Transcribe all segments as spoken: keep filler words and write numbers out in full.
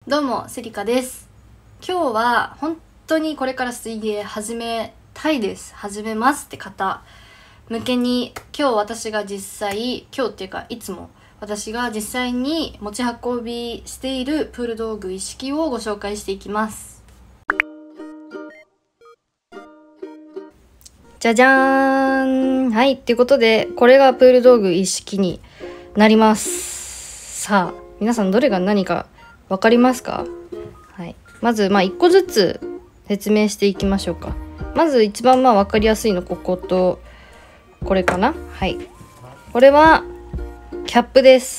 どうもセリカです。今日は本当にこれから水泳始めたいです、始めますって方向けに、今日私が実際今日っていうかいつも私が実際に持ち運びしているプール道具一式をご紹介していきます。じゃじゃーん。はい、っていうことでこれがプール道具一式になります。さあ皆さんどれが何かわかりますか？はい、まずまあいっこずつ説明していきましょうか。まず一番まあ分かりやすいのこことこれかな。はい、これはキャップです。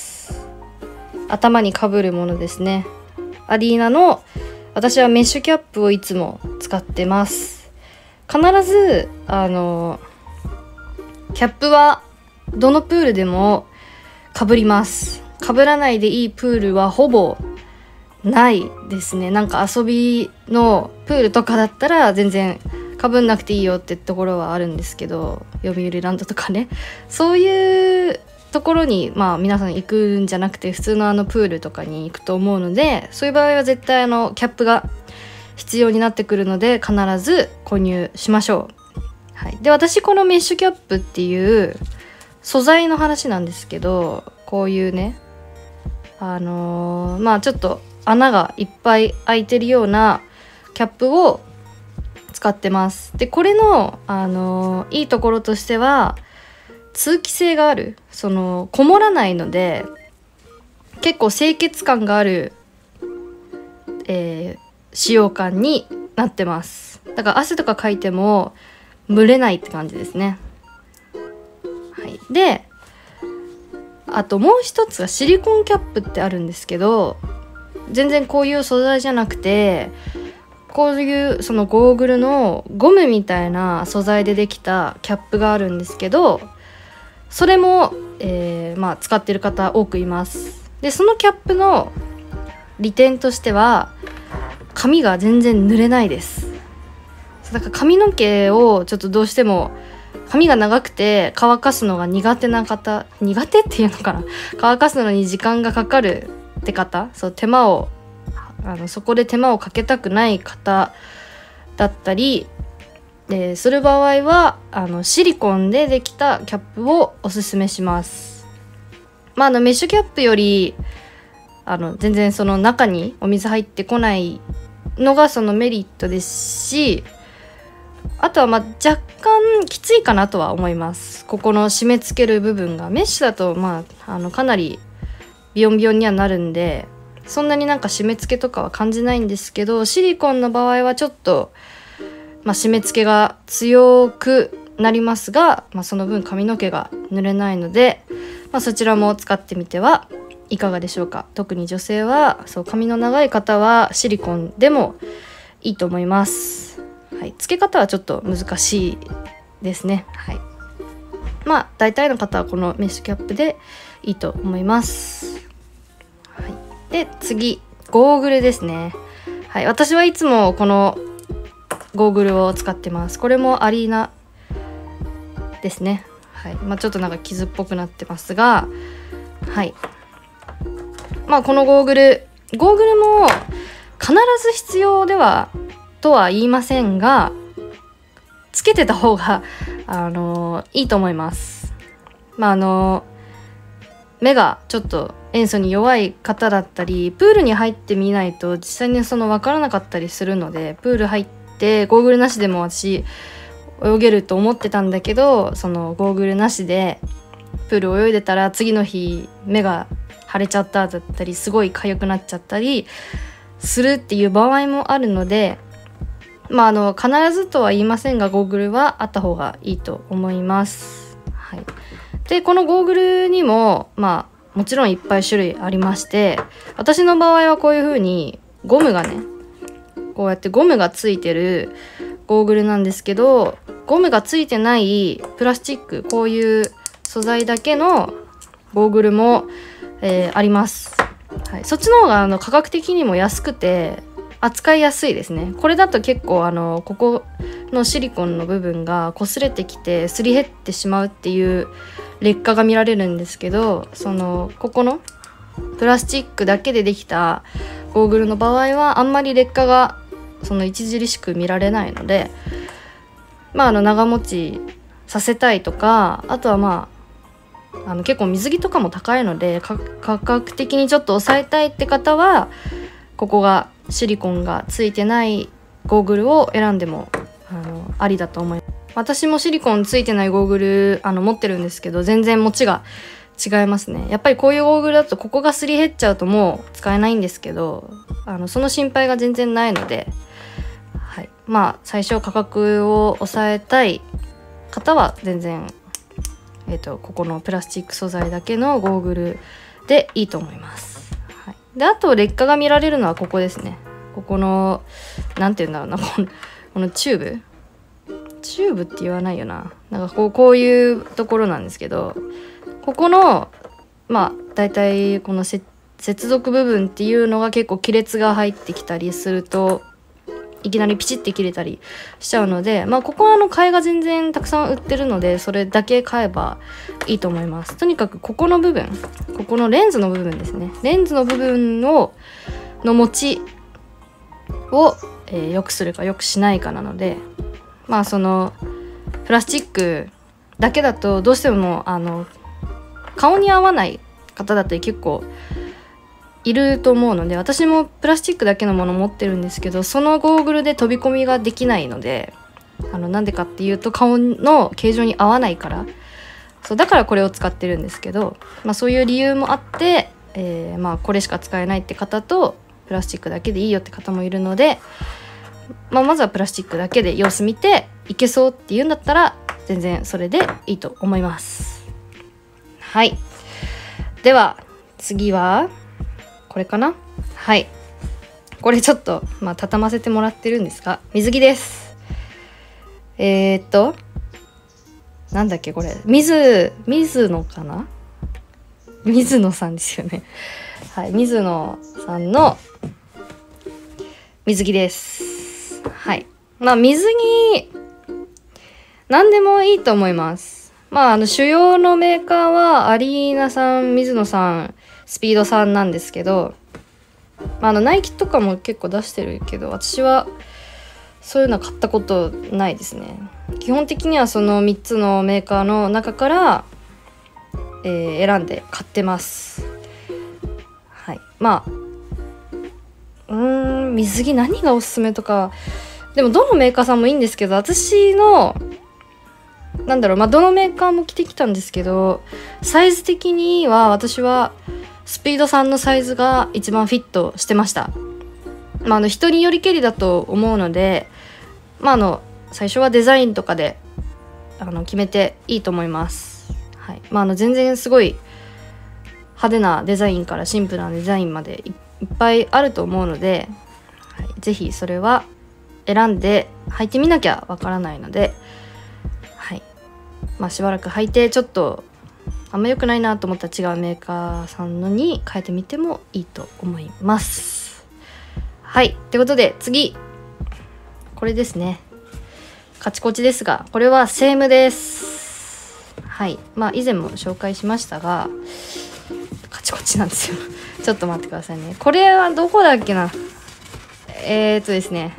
頭にかぶるものですね。アリーナの私はメッシュキャップをいつも使ってます。必ずあのキャップはどのプールでもかぶります。かぶらないでいいプールはほぼないですね。なんか遊びのプールとかだったら全然かぶんなくていいよってところはあるんですけど、読売ランドとかね、そういうところにまあ皆さん行くんじゃなくて普通のあのプールとかに行くと思うので、そういう場合は絶対あのキャップが必要になってくるので必ず購入しましょう。はい、で私このメッシュキャップっていう素材の話なんですけど、こういうねあのー、まあちょっと穴がいっぱい開いてるようなキャップを使ってます。でこれの、あのー、いいところとしては通気性がある、そのこもらないので結構清潔感がある、えー、使用感になってます。だから汗とかかいても蒸れないって感じですね。はい、であともう一つはシリコンキャップってあるんですけど、全然こういう素材じゃなくてこういうそのゴーグルのゴムみたいな素材でできたキャップがあるんですけど、それも、えーまあ、使ってる方多くいます。でそのキャップの利点としては髪が全然濡れないです。だから髪の毛をちょっとどうしても髪が長くて乾かすのが苦手な方、苦手っていうのかな、乾かすのに時間がかかるって方、そう手間をあのそこで手間をかけたくない方だったりでする場合はあのシリコンでできたキャップをおすすめします。まあ、あのメッシュキャップよりあの全然その中にお水入ってこないのがそのメリットですし、あとはまあ若干きついかなとは思います。ここの締め付ける部分がメッシュだとまああのかなりビヨンビヨンにはなるんでそんなになんか締め付けとかは感じないんですけど、シリコンの場合はちょっと、まあ、締め付けが強くなりますが、まあ、その分髪の毛が濡れないので、まあ、そちらも使ってみてはいかがでしょうか。特に女性はそう髪の長い方はシリコンでもいいと思います。はい、付け方はちょっと難しいですね。はい、まあ大体の方はこのメッシュキャップでいいと思います。はい、で次ゴーグルですね。はい、私はいつもこのゴーグルを使ってます。これもアリーナですね。はい、まあ、ちょっとなんか傷っぽくなってますが、はい、まあこのゴーグルゴーグルも必ず必要ではとは言いませんが、つけてた方があのいいと思います。まああの目がちょっと塩素に弱い方だったり、プールに入ってみないと実際にその分からなかったりするので、プール入ってゴーグルなしでも私泳げると思ってたんだけど、そのゴーグルなしでプール泳いでたら次の日目が腫れちゃっただったりすごい痒くなっちゃったりするっていう場合もあるので、まああの必ずとは言いませんがゴーグルはあった方がいいと思います。はい、でこのゴーグルにもまあもちろんいっぱい種類ありまして、私の場合はこういう風にゴムがねこうやってゴムがついてるゴーグルなんですけど、ゴムがついてないプラスチック、こういう素材だけのゴーグルも、えー、あります。はい、そっちの方があの価格的にも安くて扱いやすいですね。これだと結構あのここのシリコンの部分が擦れてきてすり減ってしまうっていう劣化が見られるんですけど、そのここのプラスチックだけでできたゴーグルの場合はあんまり劣化がその著しく見られないので、まあ、あの長持ちさせたいとか、あとはまああの結構水着とかも高いので価格的にちょっと抑えたいって方は、ここがシリコンがついてないゴーグルを選んでもあのありだと思います。私もシリコンついてないゴーグルあの持ってるんですけど、全然持ちが違いますね。やっぱりこういうゴーグルだとここがすり減っちゃうともう使えないんですけど、あのその心配が全然ないので、はい、まあ最初価格を抑えたい方は全然、えーと、ここのプラスチック素材だけのゴーグルでいいと思います。はい、であと劣化が見られるのはここですね。ここのなんて言うんだろうな、この、このチューブチューブって言わないよな。なんかこう、こういうところなんですけど、ここのまあだいたいこの接続部分っていうのが結構亀裂が入ってきたりすると、いきなりピチって切れたりしちゃうので、まあここはあの替えが全然たくさん売ってるので、それだけ買えばいいと思います。とにかくここの部分、ここのレンズの部分ですね。レンズの部分をの持ちを、えー、良くするか良くしないかなので、まあそのプラスチックだけだとどうしてもあの顔に合わない方だって結構いると思うので、私もプラスチックだけのもの持ってるんですけど、そのゴーグルで飛び込みができないので、あのなんでかっていうと顔の形状に合わないから、そうだからこれを使ってるんですけど、まあ、そういう理由もあって、えー、まあこれしか使えないって方とプラスチックだけでいいよって方もいるので、まあ、まずはプラスチックだけで様子見ていけそうっていうんだったら全然それでいいと思います。はい、では次はこれかな。はい、これちょっとまあ畳ませてもらってるんですが、水着です。えー、っとなんだっけこれ、水水野かな、水野さんですよね。はい、水野さんの水着です。はい、まあ水着何でもいいと思います。まああの主要のメーカーはアリーナさん、水野さん、スピードさんなんですけど、まあ、あのナイキとかも結構出してるけど、私はそういうのは買ったことないですね。基本的にはそのみっつのメーカーの中から、えー、選んで買ってます。はい、まあうーん水着何がおすすめとか、でもどのメーカーさんもいいんですけど、私のなんだろう、まあどのメーカーも着てきたんですけど、サイズ的には私はスピードさんのサイズが一番フィットしてました。まあ、あの人によりけりだと思うので、まあ、あの最初はデザインとかであの決めていいと思います。はい、まあ、あの全然すごい派手なデザインからシンプルなデザインまで い, いっぱいあると思うので、はい、ぜひそれは選んで履いてみなきゃわからないので、はいまあ、しばらく履いてちょっとあんま良くないなと思ったら違うメーカーさんのに変えてみてもいいと思います。はい、ということで次これですね。カチコチですが、これはセームです。はい、まあ以前も紹介しましたがカチコチなんですよ。ちょっと待ってくださいね。これはどこだっけな。えーっとですね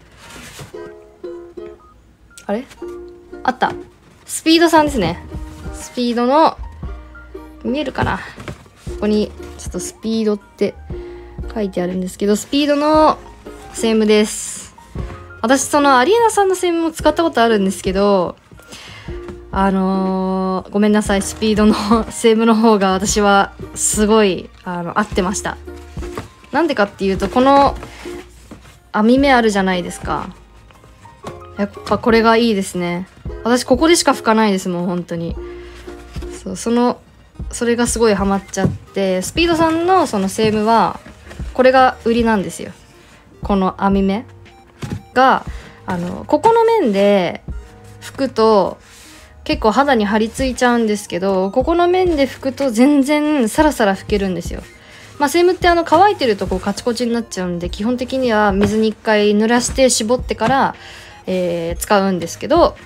あれあった、スピードさんですね。スピードの見えるかな、ここにちょっとスピードって書いてあるんですけど、スピードのセームです。私そのアリーナさんのセームも使ったことあるんですけど、あのー、ごめんなさい、スピードのセームの方が私はすごいあの合ってました。なんでかっていうと、この網目あるじゃないですか。やっぱこれがいいですね。私ここでしか拭かないですもん、本当に。そう、そのそれがすごいハマっちゃって、スピードさんのそのセームはこれが売りなんですよ。この網目があのここの面で拭くと結構肌に張り付いちゃうんですけど、ここの面で拭くと全然サラサラ拭けるんですよ。まあ、セームってあの乾いてるとこうカチコチになっちゃうんで、基本的には水に一回濡らして絞ってから、えー、使うんですけど、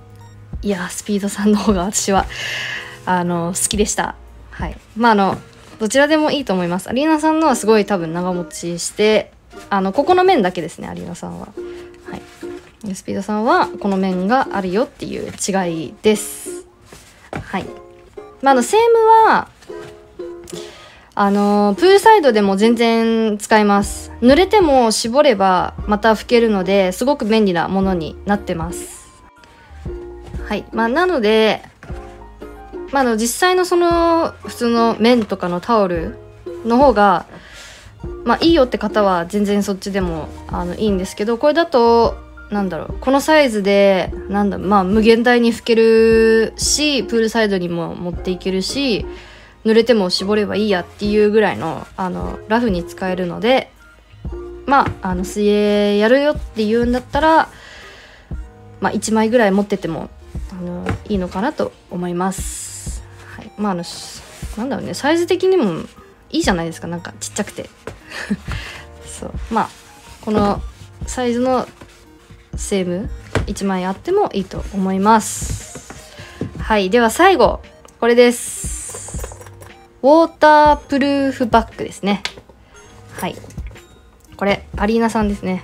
いやスピードさんの方が私はあの好きでした。はい、まああのどちらでもいいと思います。アリーナさんのはすごい多分長持ちして、あのここの面だけですね、アリーナさんは。はい、スピードさんはこの面があるよっていう違いです。はい。まあ、あのセームはあのプールサイドでも全然使えます。濡れても絞ればまた拭けるので、すごく便利なものになってます。はい。まあ、なので、まあ、あの実際のその普通の綿とかのタオルの方が、まあ、いいよって方は全然そっちでもあのいいんですけど、これだとなんだろう、このサイズでなんだ、まあ、無限大に拭けるし、プールサイドにも持っていけるし、濡れても絞ればいいやっていうぐらいの、あのラフに使えるので、まあ、あの水泳やるよっていうんだったら、まあ、いちまいぐらい持っててもあのいいのかなと思います。はい、まあ、あのなんだろうね、サイズ的にもいいじゃないですか、なんかちっちゃくてそうまあこのサイズのセームいちまいあってもいいと思います。はい、では最後これです。ウォータープルーフバッグですね。はい、これアリーナさんですね。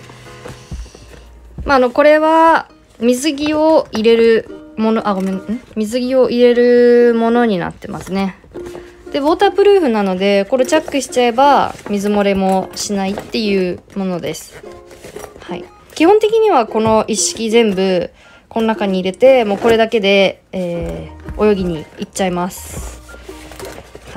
まあ、あのこれは水着を入れるもの、あごめんん水着を入れるものになってますね。でウォータープルーフなので、これチャックしちゃえば水漏れもしないっていうものです。はい、基本的にはこの一式全部この中に入れて、もうこれだけで、えー、泳ぎに行っちゃいます。はい、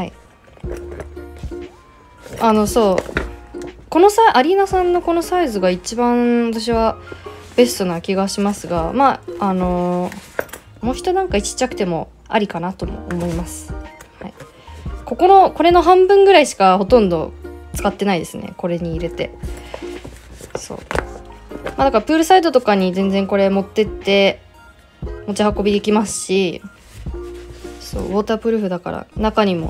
あのそうこのさアリーナさんのこのサイズが一番私はベストな気がしますが、まああのー、もう一段階ちっちゃくてもありかなとも思います。はい、ここのこれの半分ぐらいしかほとんど使ってないですね、これに入れて。そう、まあ、だからプールサイドとかに全然これ持ってって持ち運びできますし、そうウォータープルーフだから中にも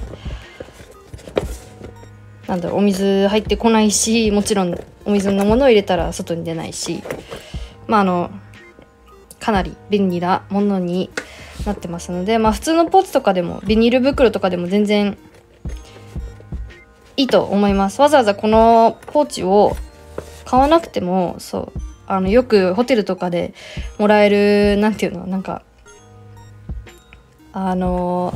なんだろう、お水入ってこないし、もちろんお水のものを入れたら外に出ないし、まああのかなり便利なものになってますので、まあ普通のポーチとかでもビニール袋とかでも全然いいと思います。わざわざこのポーチを買わなくても、そうあのよくホテルとかでもらえる、なんていうの、なんかあの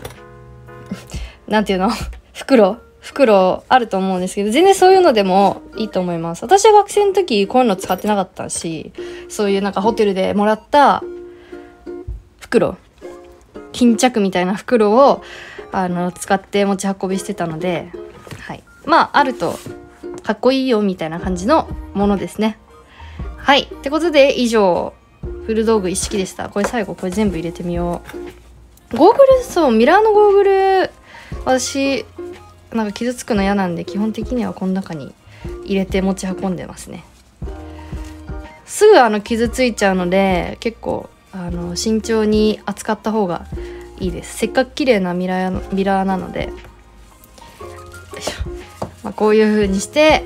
なんていうの袋袋あると思うんですけど、全然そういうのでもいいと思います。私は学生の時こういうの使ってなかったし、そういうなんかホテルでもらった袋、巾着みたいな袋をあの使って持ち運びしてたので、はい、まああるとかっこいいよみたいな感じのものですね。はい、ってことで以上古道具一式でした。これ最後これ全部入れてみよう。ゴーグル、そうミラーのゴーグル私なんか傷つくの嫌なんで、基本的にはこの中に入れて持ち運んでますね。すぐあの傷ついちゃうので、結構あの慎重に扱った方がいいです。せっかく綺麗なミラーミラーなので、よいしょ、まあ、こういう風にして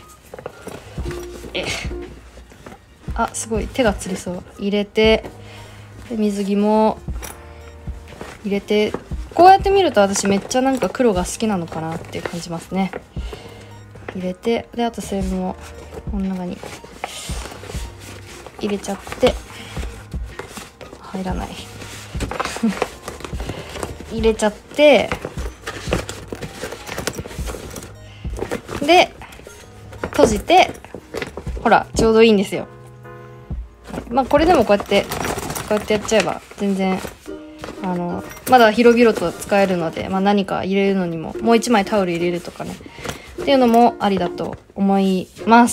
えあすごい手がつりそう。入れて、で水着も入れて、こうやって見ると私めっちゃなんか黒が好きなのかなっていう感じますね。入れて、であとセームもこの中に入れちゃって、入らない入れちゃって、で閉じて、ほらちょうどいいんですよ。まあこれでもこうやってこうやってやっちゃえば全然あのまだ広々と使えるので、まあ、何か入れるのにも、もう一枚タオル入れるとかねっていうのもありだと思います。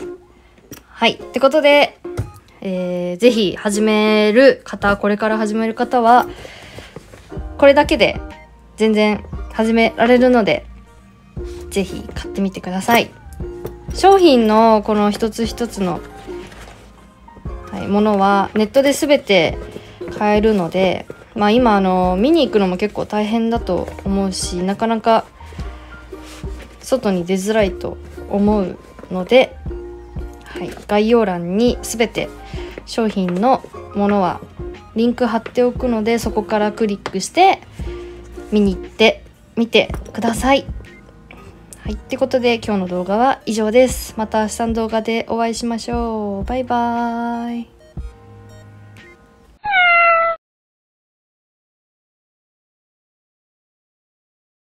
はい、ってことで、えー、ぜひ始める方、これから始める方はこれだけで全然始められるので、ぜひ買ってみてください。商品のこの一つ一つの、はい、ものはネットで全て買えるので、まあ今あの見に行くのも結構大変だと思うし、なかなか外に出づらいと思うので、はい、概要欄に全て商品のものはリンク貼っておくので、そこからクリックして見に行って見てください。はい、ってことで今日の動画は以上です。また明日の動画でお会いしましょう。バイバーイ。